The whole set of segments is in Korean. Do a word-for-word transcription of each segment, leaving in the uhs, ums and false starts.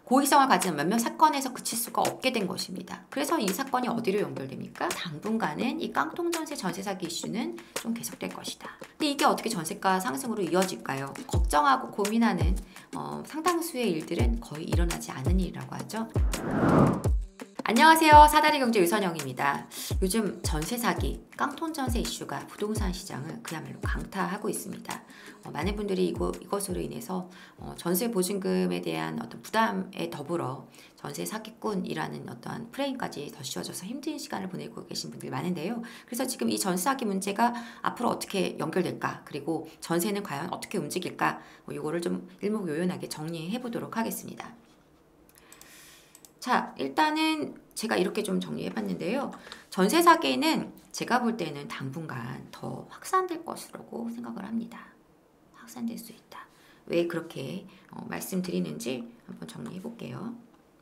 고의성을 가진 몇몇 사건에서 그칠 수가 없게 된 것입니다. 그래서 이 사건이 어디로 연결됩니까? 당분간은 이 깡통전세 전세 사기 이슈는 좀 계속될 것이다. 근데 이게 어떻게 전세가 상승으로 이어질까요? 걱정하고 고민하는 어, 상당수의 일들은 거의 일어나지 않은 일이라고 하죠. 안녕하세요. 사다리 경제 유선영입니다. 요즘 전세 사기, 깡통 전세 이슈가 부동산 시장을 그야말로 강타하고 있습니다. 어, 많은 분들이 이거, 이것으로 인해서 어, 전세 보증금에 대한 어떤 부담에 더불어 전세 사기꾼이라는 어떠한 프레임까지 더 씌워져서 힘든 시간을 보내고 계신 분들이 많은데요. 그래서 지금 이 전세 사기 문제가 앞으로 어떻게 연결될까, 그리고 전세는 과연 어떻게 움직일까, 뭐 이거를 좀 일목요연하게 정리해 보도록 하겠습니다. 자, 일단은 제가 이렇게 좀 정리해 봤는데요. 전세 사기는 제가 볼 때는 당분간 더 확산될 것이라고 생각을 합니다. 확산될 수 있다. 왜 그렇게 어, 말씀드리는지 한번 정리해 볼게요.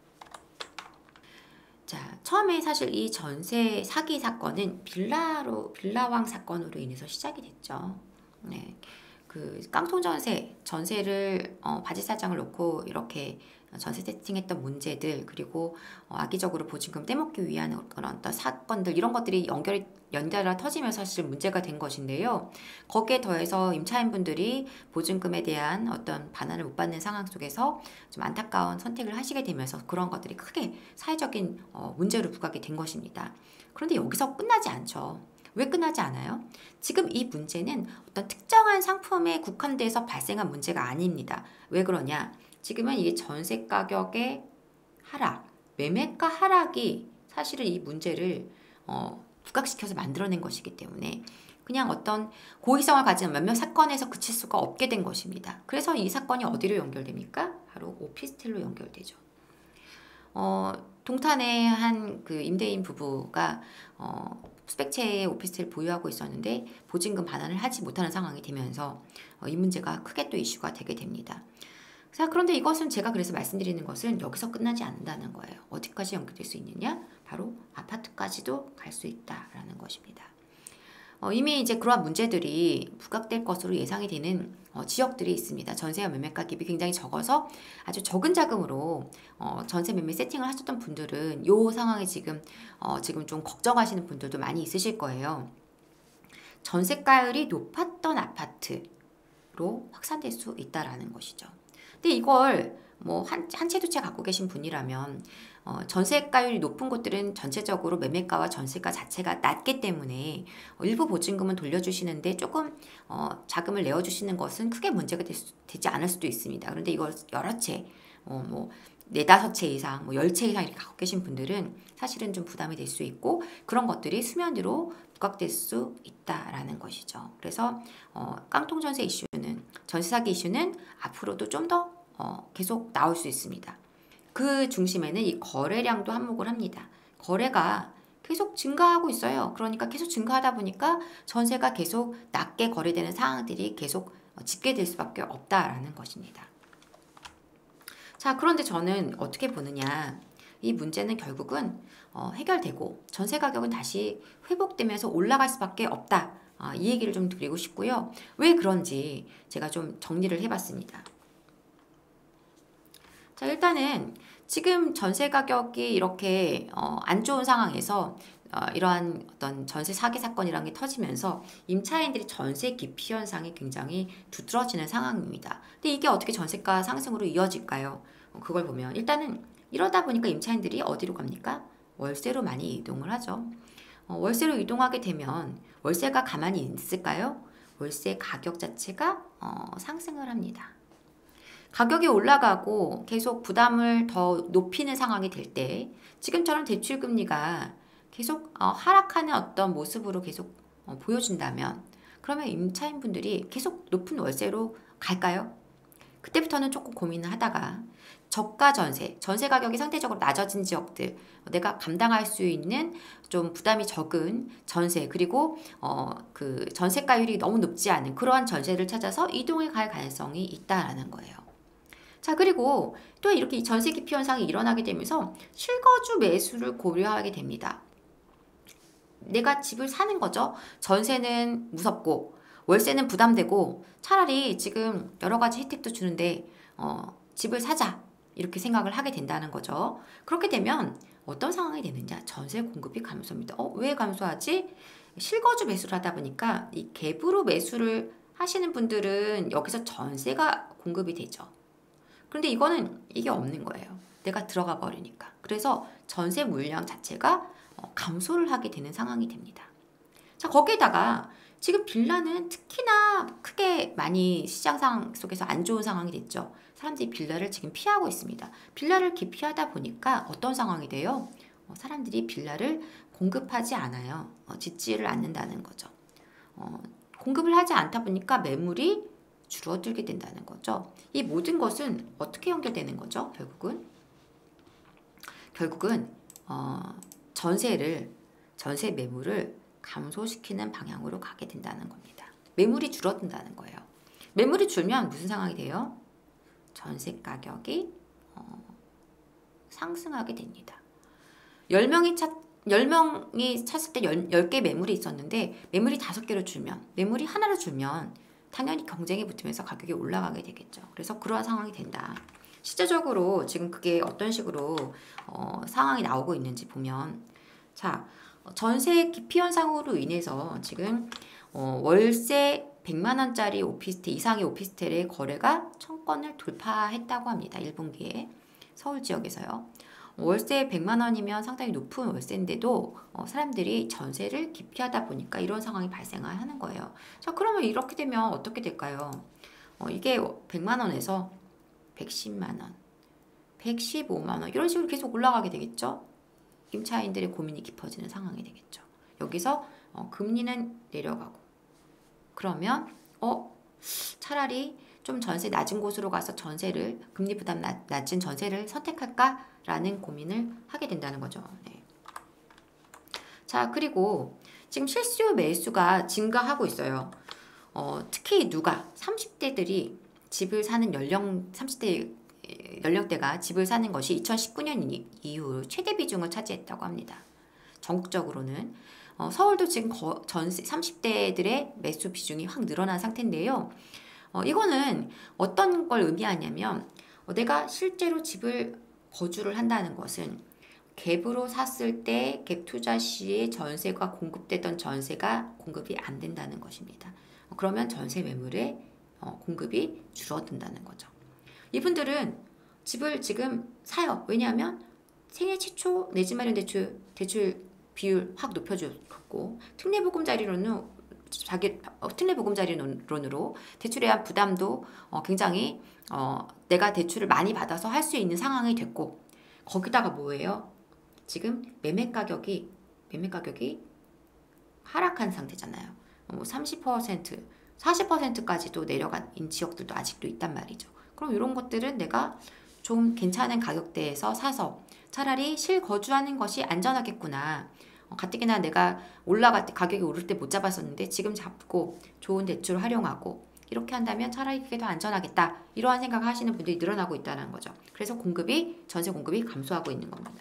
자, 처음에 사실 이 전세 사기 사건은 빌라로, 빌라왕 사건으로 인해서 시작이 됐죠. 네. 그 깡통 전세, 전세를 어, 바지 사장을 놓고 이렇게 전세 세팅했던 문제들, 그리고 어, 악의적으로 보증금 떼먹기 위한 그런 어떤 사건들, 이런 것들이 연결이 연달아 터지면서 사실 문제가 된 것인데요. 거기에 더해서 임차인분들이 보증금에 대한 어떤 반환을 못 받는 상황 속에서 좀 안타까운 선택을 하시게 되면서 그런 것들이 크게 사회적인 어, 문제로 부각이 된 것입니다. 그런데 여기서 끝나지 않죠. 왜 끝나지 않아요? 지금 이 문제는 어떤 특정한 상품에 국한돼서 발생한 문제가 아닙니다. 왜 그러냐? 지금은 이게 전세 가격의 하락, 매매가 하락이 사실은 이 문제를 어, 부각시켜서 만들어낸 것이기 때문에 그냥 어떤 고의성을 가진 몇몇 사건에서 그칠 수가 없게 된 것입니다. 그래서 이 사건이 어디로 연결됩니까? 바로 오피스텔로 연결되죠. 어, 동탄의 한 그 임대인 부부가 어, 수백 채의 오피스텔을 보유하고 있었는데 보증금 반환을 하지 못하는 상황이 되면서 어, 이 문제가 크게 또 이슈가 되게 됩니다. 자, 그런데 이것은 제가 그래서 말씀드리는 것은 여기서 끝나지 않는다는 거예요. 어디까지 연결될 수 있느냐? 바로 아파트까지도 갈 수 있다라는 것입니다. 어, 이미 이제 그러한 문제들이 부각될 것으로 예상이 되는 어, 지역들이 있습니다. 전세와 매매가 갭이 굉장히 적어서 아주 적은 자금으로 어, 전세 매매 세팅을 하셨던 분들은 이 상황에 지금 어, 지금 좀 걱정하시는 분들도 많이 있으실 거예요. 전세가율이 높았던 아파트로 확산될 수 있다라는 것이죠. 근데 이걸 뭐 한, 한 채 두 채 갖고 계신 분이라면 어, 전세가율이 높은 곳들은 전체적으로 매매가와 전세가 자체가 낮기 때문에 어, 일부 보증금은 돌려주시는데 조금 어, 자금을 내어주시는 것은 크게 문제가 될 수, 되지 않을 수도 있습니다. 그런데 이걸 여러 채, 어, 뭐 네다섯 채 이상, 뭐 열 채 이상 이렇게 갖고 계신 분들은 사실은 좀 부담이 될 수 있고 그런 것들이 수면 위로 부각될 수 있다라는 것이죠. 그래서 어, 깡통 전세 이슈는, 전세 사기 이슈는 앞으로도 좀 더 어, 계속 나올 수 있습니다. 그 중심에는 이 거래량도 한몫을 합니다. 거래가 계속 증가하고 있어요. 그러니까 계속 증가하다 보니까 전세가 계속 낮게 거래되는 상황들이 계속 집계될 수밖에 없다라는 것입니다. 자, 그런데 저는 어떻게 보느냐, 이 문제는 결국은 어, 해결되고 전세 가격은 다시 회복되면서 올라갈 수밖에 없다. 어, 이 얘기를 좀 드리고 싶고요. 왜 그런지 제가 좀 정리를 해봤습니다. 자, 일단은 지금 전세 가격이 이렇게 어, 안 좋은 상황에서 어, 이러한 어떤 전세 사기 사건이라는 게 터지면서 임차인들이 전세 기피 현상이 굉장히 두드러지는 상황입니다. 근데 이게 어떻게 전세가 상승으로 이어질까요? 어, 그걸 보면 일단은 이러다 보니까 임차인들이 어디로 갑니까? 월세로 많이 이동을 하죠. 어, 월세로 이동하게 되면 월세가 가만히 있을까요? 월세 가격 자체가 어, 상승을 합니다. 가격이 올라가고 계속 부담을 더 높이는 상황이 될 때 지금처럼 대출금리가 계속 어, 하락하는 어떤 모습으로 계속 어, 보여준다면 그러면 임차인분들이 계속 높은 월세로 갈까요? 그때부터는 조금 고민을 하다가 저가 전세, 전세 가격이 상대적으로 낮아진 지역들, 내가 감당할 수 있는 좀 부담이 적은 전세, 그리고 어, 그 전세가율이 너무 높지 않은 그러한 전세를 찾아서 이동해 갈 가능성이 있다라는 거예요. 자, 그리고 또 이렇게 전세 기피 현상이 일어나게 되면서 실거주 매수를 고려하게 됩니다. 내가 집을 사는 거죠. 전세는 무섭고 월세는 부담되고 차라리 지금 여러 가지 혜택도 주는데 어, 집을 사자. 이렇게 생각을 하게 된다는 거죠. 그렇게 되면 어떤 상황이 되느냐? 전세 공급이 감소합니다. 어, 왜 감소하지? 실거주 매수를 하다 보니까 이 갭으로 매수를 하시는 분들은 여기서 전세가 공급이 되죠. 그런데 이거는 이게 없는 거예요. 내가 들어가 버리니까. 그래서 전세 물량 자체가 감소를 하게 되는 상황이 됩니다. 자, 거기에다가 지금 빌라는 특히나 크게 많이 시장 상황 속에서 안 좋은 상황이 됐죠. 사람들이 빌라를 지금 피하고 있습니다. 빌라를 기피하다 보니까 어떤 상황이 돼요? 어, 사람들이 빌라를 공급하지 않아요. 어, 짓지를 않는다는 거죠. 어, 공급을 하지 않다 보니까 매물이 줄어들게 된다는 거죠. 이 모든 것은 어떻게 연결되는 거죠? 결국은 결국은 어, 전세를 전세 매물을 감소시키는 방향으로 가게 된다는 겁니다. 매물이 줄어든다는 거예요. 매물이 줄면 무슨 상황이 돼요? 전세 가격이 어, 상승하게 됩니다. 열 명이 찾, 열 명이 찾을 때 열 개 매물이 있었는데 매물이 다섯 개로 줄면, 매물이 하나로 줄면 당연히 경쟁이 붙으면서 가격이 올라가게 되겠죠. 그래서 그러한 상황이 된다. 실제적으로 지금 그게 어떤 식으로 어, 상황이 나오고 있는지 보면, 자, 전세 기피 현상으로 인해서 지금 어, 월세 백만 원짜리 오피스텔 이상의 오피스텔의 거래가 천 건을 돌파했다고 합니다. 일 분기에 서울 지역에서요. 월세 백만 원이면 상당히 높은 월세인데도 어, 사람들이 전세를 기피하다 보니까 이런 상황이 발생하는 거예요. 자, 그러면 이렇게 되면 어떻게 될까요? 어, 이게 백만 원에서 백십만 원, 백십오만 원 이런 식으로 계속 올라가게 되겠죠. 임차인들의 고민이 깊어지는 상황이 되겠죠. 여기서 어, 금리는 내려가고, 그러면 어 차라리 좀 전세 낮은 곳으로 가서 전세를, 금리 부담 낮, 낮은 전세를 선택할까라는 고민을 하게 된다는 거죠. 네. 자, 그리고 지금 실수 매수가 증가하고 있어요. 어, 특히 누가 삼십 대들이 집을 사는 연령, 삼십 대 연령대가 집을 사는 것이 이천십구 년 이후 최대 비중을 차지했다고 합니다. 전국적으로는 어, 서울도 지금 거, 전세 삼십 대들의 매수 비중이 확 늘어난 상태인데요. 어, 이거는 어떤 걸 의미하냐면 어, 내가 실제로 집을 거주를 한다는 것은 갭으로 샀을 때 갭 투자 시에 전세가 공급되던 전세가 공급이 안 된다는 것입니다. 어, 그러면 전세 매물의 어, 공급이 줄어든다는 거죠. 이분들은 집을 지금 사요. 왜냐하면 생애 최초 내 집 마련 대출, 대출 비율 확 높여줬고, 특례보금자리로는 자기 어, 특례보금자리론으로 대출에 대한 부담도 어, 굉장히 어, 내가 대출을 많이 받아서 할 수 있는 상황이 됐고, 거기다가 뭐예요? 지금 매매 가격이 매매 가격이 하락한 상태잖아요. 뭐 삼십 퍼센트, 사십 퍼센트까지도 내려간 지역들도 아직도 있단 말이죠. 그럼 이런 것들은 내가 좀 괜찮은 가격대에서 사서 차라리 실거주하는 것이 안전하겠구나. 어, 가뜩이나 내가 올라갈 때, 가격이 오를 때 못 잡았었는데 지금 잡고 좋은 대출을 활용하고 이렇게 한다면 차라리 그게 더 안전하겠다. 이러한 생각을 하시는 분들이 늘어나고 있다는 거죠. 그래서 공급이, 전세 공급이 감소하고 있는 겁니다.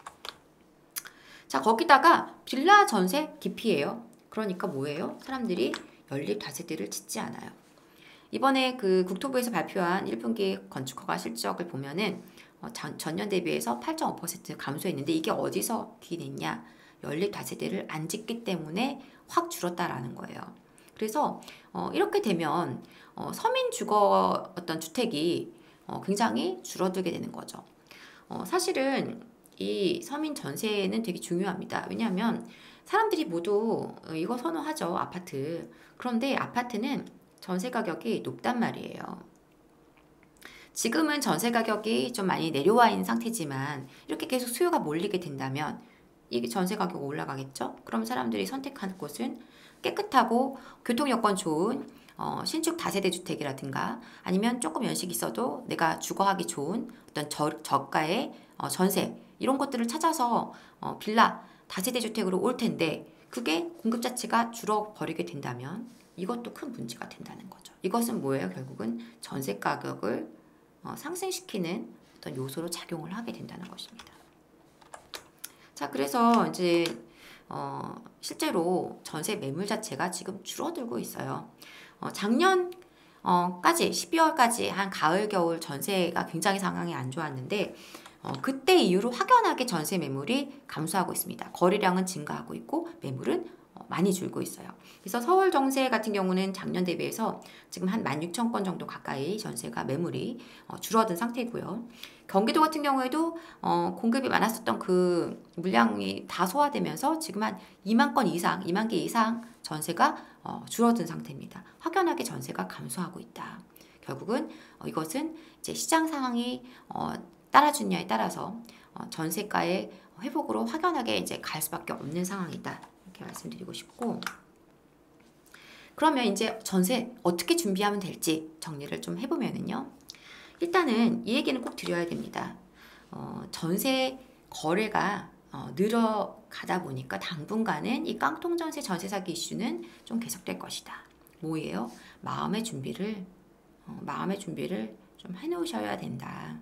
자, 거기다가 빌라 전세 기피예요. 그러니까 뭐예요? 사람들이 연립 다세대를 짓지 않아요. 이번에 그 국토부에서 발표한 일 분기 건축허가 실적을 보면은 어, 전, 전년 대비해서 팔 점 오 퍼센트 감소했는데, 이게 어디서 기인했냐? 연립 다세대를 안 짓기 때문에 확 줄었다라는 거예요. 그래서 어, 이렇게 되면 어, 서민 주거 어떤 주택이 어, 굉장히 줄어들게 되는 거죠. 어, 사실은 이 서민 전세는 되게 중요합니다. 왜냐하면 사람들이 모두 이거 선호하죠, 아파트. 그런데 아파트는 전세 가격이 높단 말이에요. 지금은 전세 가격이 좀 많이 내려와 있는 상태지만 이렇게 계속 수요가 몰리게 된다면 이게 전세 가격 올라가겠죠? 그럼 사람들이 선택할 곳은 깨끗하고 교통 여건 좋은 어, 신축 다세대 주택이라든가, 아니면 조금 연식이 있어도 내가 주거하기 좋은 어떤 저, 저가의 어, 전세, 이런 것들을 찾아서 어, 빌라 다세대 주택으로 올 텐데, 그게 공급 자체가 줄어버리게 된다면 이것도 큰 문제가 된다는 거죠. 이것은 뭐예요? 결국은 전세 가격을 어, 상승시키는 어떤 요소로 작용을 하게 된다는 것입니다. 자, 그래서 이제 어, 실제로 전세 매물 자체가 지금 줄어들고 있어요. 어, 작년 어, 까지 십이월까지 한 가을 겨울 전세가 굉장히 상황이 안 좋았는데 어, 그때 이후로 확연하게 전세 매물이 감소하고 있습니다. 거래량은 증가하고 있고 매물은 어, 많이 줄고 있어요. 그래서 서울 전세 같은 경우는 작년 대비해서 지금 한 만 육천 건 정도 가까이 전세가 매물이 어, 줄어든 상태고요. 경기도 같은 경우에도 어, 공급이 많았었던 그 물량이 다 소화되면서 지금 한 이만 건 이상, 이만 개 이상 전세가 어, 줄어든 상태입니다. 확연하게 전세가 감소하고 있다. 결국은 어, 이것은 이제 시장 상황이 어, 따라주느냐에 따라서 어, 전세가의 회복으로 확연하게 이제 갈 수밖에 없는 상황이다. 이렇게 말씀드리고 싶고, 그러면 이제 전세 어떻게 준비하면 될지 정리를 좀 해보면은요. 일단은 이 얘기는 꼭 드려야 됩니다. 어, 전세 거래가 어, 늘어가다 보니까 당분간은 이 깡통전세 전세 사기 이슈는 좀 계속될 것이다. 뭐예요? 마음의 준비를 어, 마음의 준비를 좀 해놓으셔야 된다.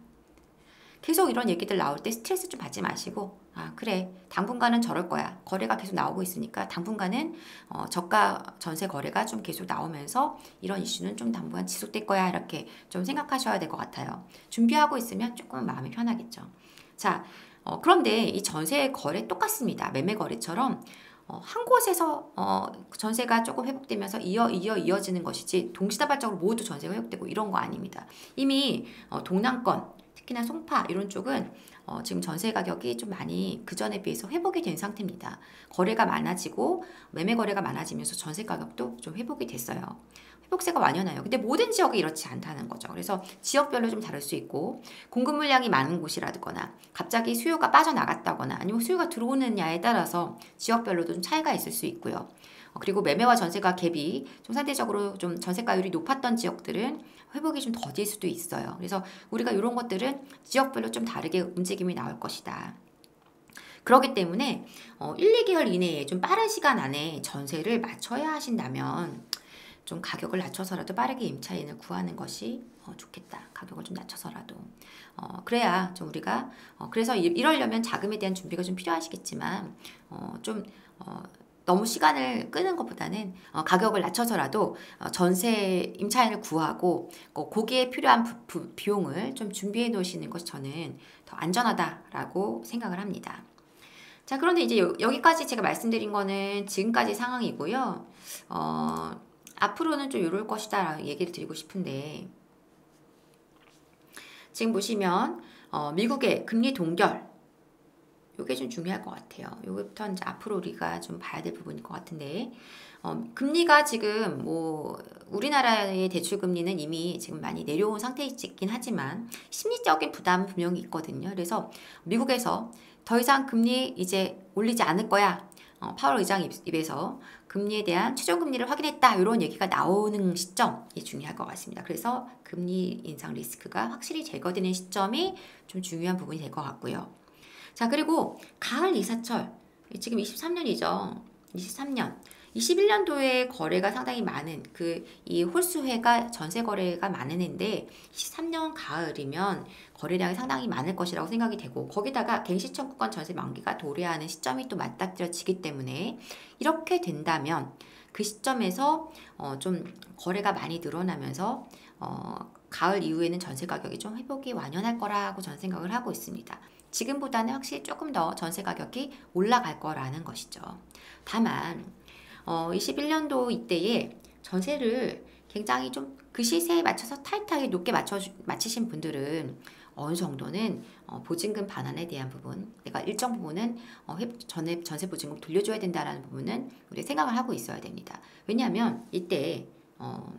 계속 이런 얘기들 나올 때 스트레스 좀 받지 마시고, 아 그래 당분간은 저럴 거야, 거래가 계속 나오고 있으니까 당분간은 어, 저가 전세 거래가 좀 계속 나오면서 이런 이슈는 좀 당분간 지속될 거야, 이렇게 좀 생각하셔야 될 것 같아요. 준비하고 있으면 조금 마음이 편하겠죠. 자, 어, 그런데 이 전세 거래 똑같습니다. 매매 거래처럼 어, 한 곳에서 어, 전세가 조금 회복되면서 이어 이어 이어지는 것이지 동시다발적으로 모두 전세가 회복되고 이런 거 아닙니다. 이미 어, 동남권, 특히나 송파 이런 쪽은 어, 지금 전세 가격이 좀 많이 그전에 비해서 회복이 된 상태입니다. 거래가 많아지고 매매 거래가 많아지면서 전세 가격도 좀 회복이 됐어요. 회복세가 완연해요. 근데 모든 지역이 이렇지 않다는 거죠. 그래서 지역별로 좀 다를 수 있고, 공급 물량이 많은 곳이라거나 갑자기 수요가 빠져나갔다거나 아니면 수요가 들어오느냐에 따라서 지역별로도 좀 차이가 있을 수 있고요. 어, 그리고 매매와 전세가 갭이 좀 상대적으로 좀 전세가율이 높았던 지역들은 회복이 좀 더딜 수도 있어요. 그래서 우리가 이런 것들은 지역별로 좀 다르게 움직임이 나올 것이다. 그렇기 때문에 어, 일, 이 개월 이내에 좀 빠른 시간 안에 전세를 맞춰야 하신다면 좀 가격을 낮춰서라도 빠르게 임차인을 구하는 것이 어, 좋겠다. 가격을 좀 낮춰서라도. 어, 그래야 좀 우리가 어, 그래서 이, 이러려면 자금에 대한 준비가 좀 필요하시겠지만 어, 좀 어, 너무 시간을 끄는 것보다는 어, 가격을 낮춰서라도 어, 전세 임차인을 구하고 어, 거기에 필요한 부, 부, 비용을 좀 준비해 놓으시는 것이 저는 더 안전하다라고 생각을 합니다. 자, 그런데 이제 여, 여기까지 제가 말씀드린 거는 지금까지 상황이고요. 어, 앞으로는 좀 이럴 것이다 라고 얘기를 드리고 싶은데, 지금 보시면 어, 미국의 금리 동결, 이게 좀 중요할 것 같아요. 이거부터 이제 앞으로 우리가 좀 봐야 될 부분일 것 같은데, 어, 금리가 지금 뭐 우리나라의 대출 금리는 이미 지금 많이 내려온 상태이긴 하지만 심리적인 부담 분명히 있거든요. 그래서 미국에서 더 이상 금리 이제 올리지 않을 거야. 어, 파월 의장 입, 입에서 금리에 대한 최종 금리를 확인했다, 이런 얘기가 나오는 시점이 중요할 것 같습니다. 그래서 금리 인상 리스크가 확실히 제거되는 시점이 좀 중요한 부분이 될 것 같고요. 자, 그리고 가을 이사철, 지금 이십삼 년이죠. 이십삼 년, 이십일 년도에 거래가 상당히 많은 그 이 홀수회가 전세 거래가 많은 해인데 이십삼 년 가을이면 거래량이 상당히 많을 것이라고 생각이 되고, 거기다가 갱신 청구권 전세 만기가 도래하는 시점이 또 맞닥뜨려지기 때문에 이렇게 된다면 그 시점에서 어 좀 거래가 많이 늘어나면서 어 가을 이후에는 전세 가격이 좀 회복이 완연할 거라고 저는 생각을 하고 있습니다. 지금보다는 확실히 조금 더 전세 가격이 올라갈 거라는 것이죠. 다만 어, 이십일 년도 이때에 전세를 굉장히 좀 그 시세에 맞춰서 타이트하게 높게 맞춰 맞추신 분들은 어느 정도는 어, 보증금 반환에 대한 부분, 내가 일정 부분은 어, 회, 전에 전세 보증금 돌려줘야 된다라는 부분은 우리 생각을 하고 있어야 됩니다. 왜냐하면 이때 어,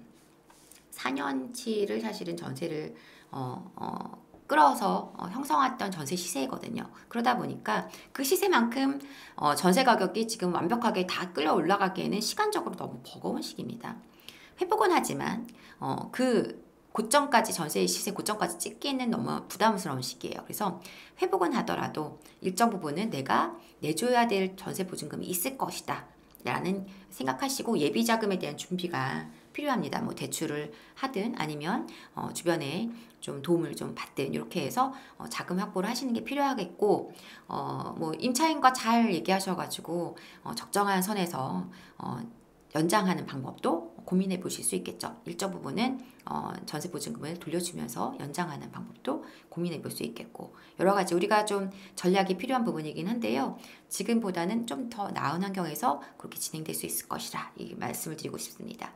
사 년치를 사실은 전세를 어, 어, 끌어서 어, 형성했던 전세 시세거든요. 그러다 보니까 그 시세만큼 어, 전세 가격이 지금 완벽하게 다 끌어 올라가기에는 시간적으로 너무 버거운 시기입니다. 회복은 하지만 어, 그 고점까지, 전세 시세 고점까지 찍기에는 너무 부담스러운 시기예요. 그래서 회복은 하더라도 일정 부분은 내가 내줘야 될 전세 보증금이 있을 것이다 라는 생각하시고 예비 자금에 대한 준비가 필요합니다. 뭐 대출을 하든 아니면 어, 주변에 좀 도움을 좀 받든 이렇게 해서 어, 자금 확보를 하시는 게 필요하겠고, 어, 뭐 임차인과 잘 얘기하셔가지고 어, 적정한 선에서 어, 연장하는 방법도 고민해 보실 수 있겠죠. 일정 부분은 어, 전세 보증금을 돌려주면서 연장하는 방법도 고민해 볼 수 있겠고, 여러 가지 우리가 좀 전략이 필요한 부분이긴 한데요. 지금보다는 좀 더 나은 환경에서 그렇게 진행될 수 있을 것이라 이 말씀을 드리고 싶습니다.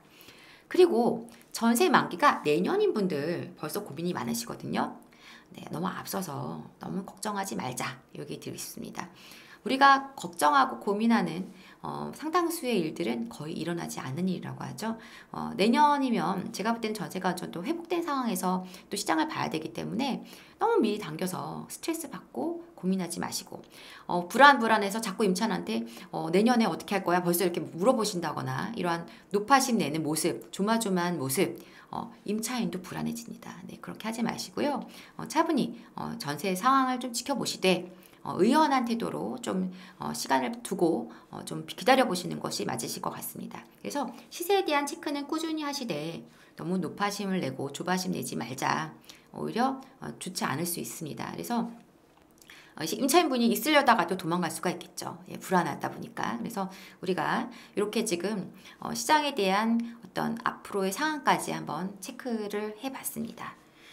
그리고 전세 만기가 내년인 분들 벌써 고민이 많으시거든요. 네, 너무 앞서서 너무 걱정하지 말자, 여기 드리겠습니다. 우리가 걱정하고 고민하는 어, 상당수의 일들은 거의 일어나지 않는 일이라고 하죠. 어, 내년이면 제가 볼 때는 전세가 좀 또 회복된 상황에서 또 시장을 봐야 되기 때문에 너무 미리 당겨서 스트레스 받고 고민하지 마시고, 어, 불안 불안해서 자꾸 임차인한테 어, 내년에 어떻게 할 거야 벌써 이렇게 물어보신다거나 이러한 높아심 내는 모습, 조마조마한 모습, 어, 임차인도 불안해집니다. 네, 그렇게 하지 마시고요. 어, 차분히 어, 전세 상황을 좀 지켜보시되 어, 의연한 태도로 좀 어, 시간을 두고 어, 좀 기다려 보시는 것이 맞으실 것 같습니다. 그래서 시세에 대한 체크는 꾸준히 하시되 너무 높아심을 내고 조바심 내지 말자. 오히려 어, 좋지 않을 수 있습니다. 그래서 어, 임차인분이 있으려다가도 도망갈 수가 있겠죠. 예, 불안하다 보니까. 그래서 우리가 이렇게 지금 어, 시장에 대한 어떤 앞으로의 상황까지 한번 체크를 해봤습니다.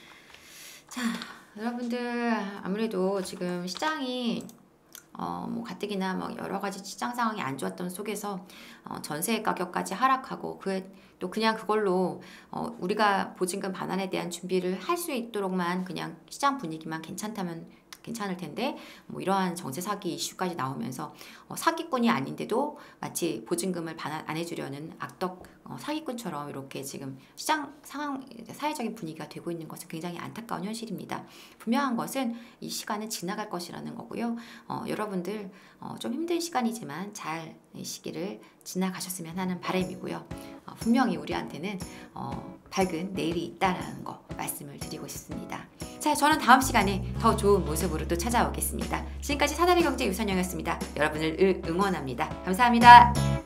자, 여러분들 아무래도 지금 시장이 어, 뭐 가뜩이나 뭐 여러 가지 시장 상황이 안 좋았던 속에서 어, 전세 가격까지 하락하고 그 또 그냥 그걸로 어, 우리가 보증금 반환에 대한 준비를 할 수 있도록만 그냥 시장 분위기만 괜찮다면 괜찮을 텐데, 뭐 이러한 전세 사기 이슈까지 나오면서 어, 사기꾼이 아닌데도 마치 보증금을 반환 안 해주려는 악덕 어, 사기꾼처럼 이렇게 지금 시장 상황, 사회적인 분위기가 되고 있는 것은 굉장히 안타까운 현실입니다. 분명한 것은 이 시간은 지나갈 것이라는 거고요. 어, 여러분들 어, 좀 힘든 시간이지만 잘 이 시기를 지나가셨으면 하는 바람이고요. 어, 분명히 우리한테는 어, 밝은 내일이 있다라는 거 말씀을 드리고 싶습니다. 자, 저는 다음 시간에 더 좋은 모습으로 또 찾아오겠습니다. 지금까지 사다리경제 유선영이었습니다. 여러분을 응원합니다. 감사합니다.